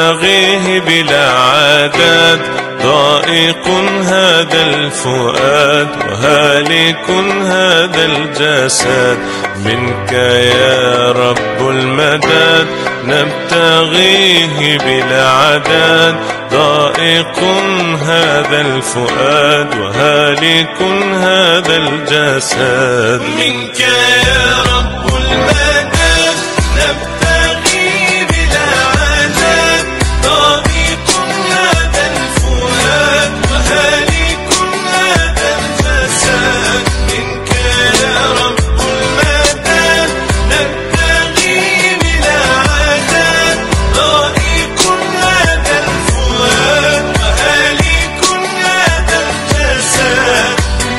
نبتغيه بلا عدد. ضائق هذا الفؤاد وهالك هذا الجسد، منك يا رب المدد نبتغيه بلا عدد. ضائق هذا الفؤاد وهالك هذا الجسد، منك يا رب المدد نبتغي بلا عدد. ضائق هذا الفؤاد وهالك هذا الجسد، منك يا رب المدد نبتغي بلا عدد. ضائق هذا الفؤاد وهالك هذا الجسد.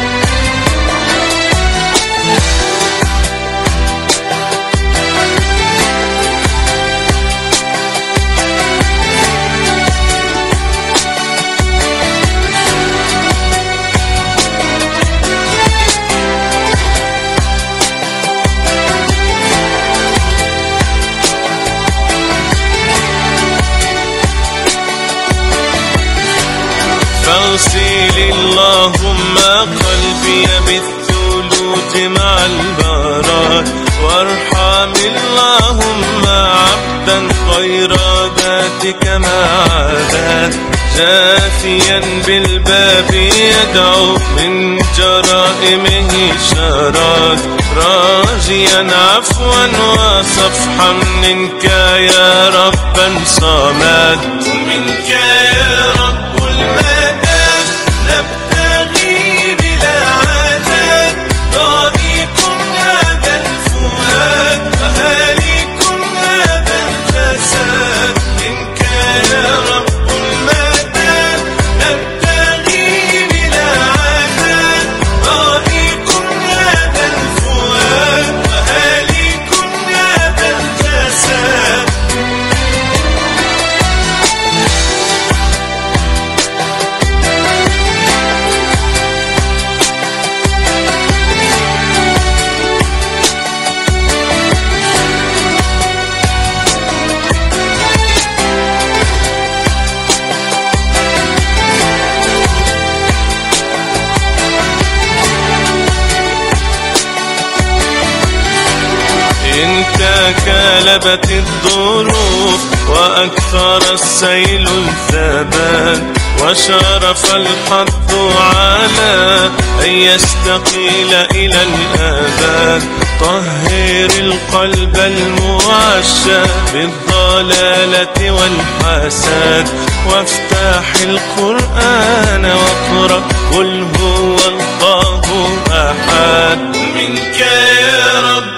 فاغسل اللهم قلبي بالثلوج مع البراد، وارحم اللهم عبدا غير ذاتك ما عادت. جاثيا بالباب يدعو من جرائمه شراد، راجيا عفوا وصفحا منك يا ربا صمد. منك يا رب المدد نبتغي بلا عدد. ضائق هذا الفؤاد وهالك هذا الجسد، منك يا رب المدد نبتغي بلا عدد. ضائق هذا الفؤاد وهالك هذا الجسد. إن تكالبت الظروف وأكثر السيل الثبات، وشرف الحظ على أن يستقيل إلى الآباد. طهر القلب المعشى بالضلالة والحسد، وافتح القرآن واقرأ قل هو الله أحد. منك يا رب